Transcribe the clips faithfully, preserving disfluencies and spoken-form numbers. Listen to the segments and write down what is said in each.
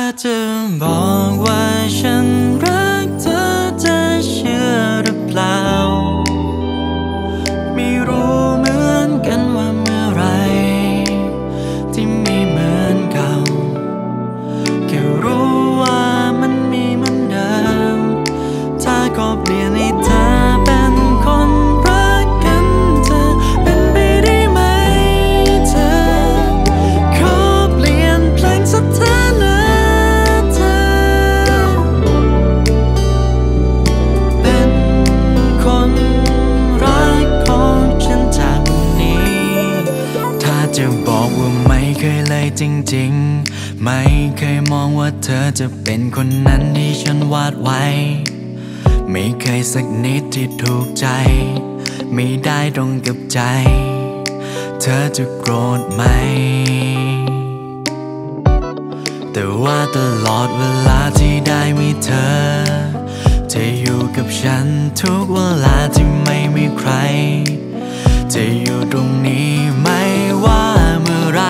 จะบอกว่าฉันรักเธอจะเชื่อหรือเปล่าไม่รู้เหมือนกันว่าเมื่อไรที่ไม่เหมือนเก่าแค่รู้ว่ามันมีเหมือนเดิมถ้าก็เปลี่ยนให้เธอเป็นคนรักกันเธอเป็นไปได้ไหมเธอขอเปลี่ยนแปลงสถานะเธอเป็นคนรักของฉันจากวันนี้ถ้าจะบอกว่าไม่เคยเลยจริงๆไม่เคยมองว่าเธอจะเป็นคนนั้นที่ฉันวาดไว้ไม่เคยสักนิดที่ถูกใจไม่ได้ตรงกับใจเธอจะโกรธไหมแต่ว่าตลอดเวลาที่ได้มีเธอจะอยู่กับฉันทุกเวลาที่ไม่มีใครจะอยู่ตรงนี้ไม่ว่าเมื่อไร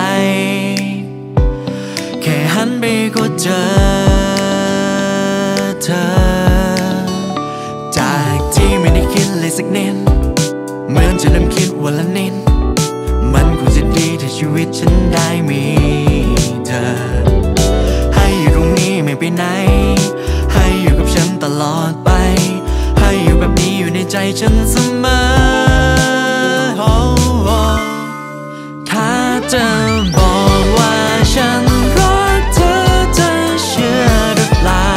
แค่หันไปก็เจอเธอจากที่ไม่ได้คิดเลยสักนิดเหมือนจะเริ่มคิดวันละนิดมันคงจะดีถ้าชีวิตฉันได้มีเธอให้อยู่ตรงนี้ไม่ไปไหนให้อยู่กับฉันตลอดไปให้อยู่แบบนี้อยู่ในใจฉันเสมอ oh, oh. ถ้าจะบอกว่าฉันรักเธอจะเชื่อหรือเปล่า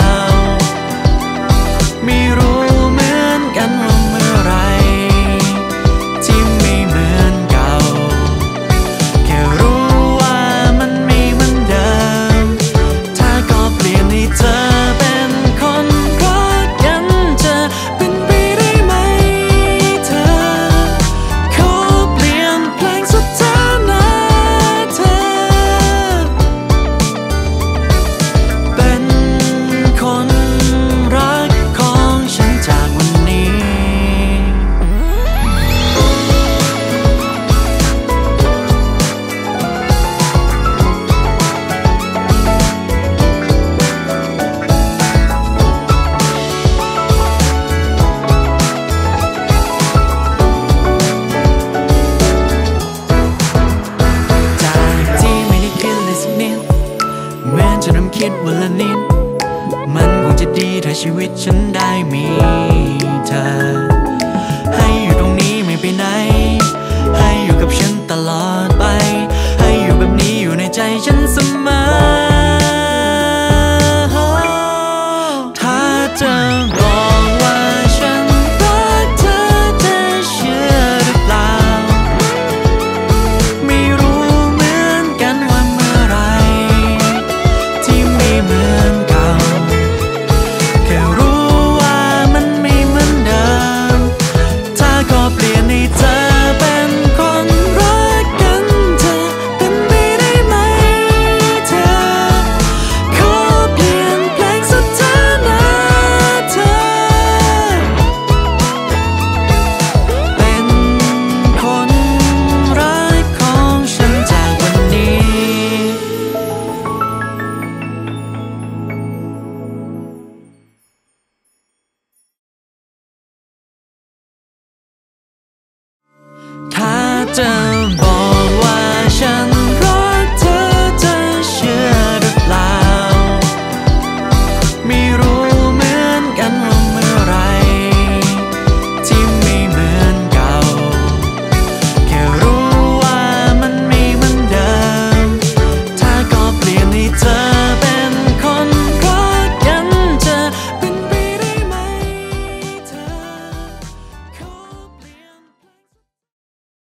ไม่รู้เหมือนกันว่าเมื่อไรที่ไม่เหมือนเก่าแค่รู้ว่ามันไม่เหมือนเดิมถ้าก็เปลี่ยนให้เธอเป็นคนรักกันจะเป็นไปได้ไหมเธอขอเปลี่ยนแปลงสถานะเธอเป็นคนรักของฉันจากวันนี้จากที่ไม่ได้คิดเลยสักนิดเหมือนจะน้ำคิดวันละนิดมันคงจะดีถ้าชีวิตฉันได้มีเธอให้อยู่ตรงนี้ไม่ไปไหนให้อยู่กับฉันตลอด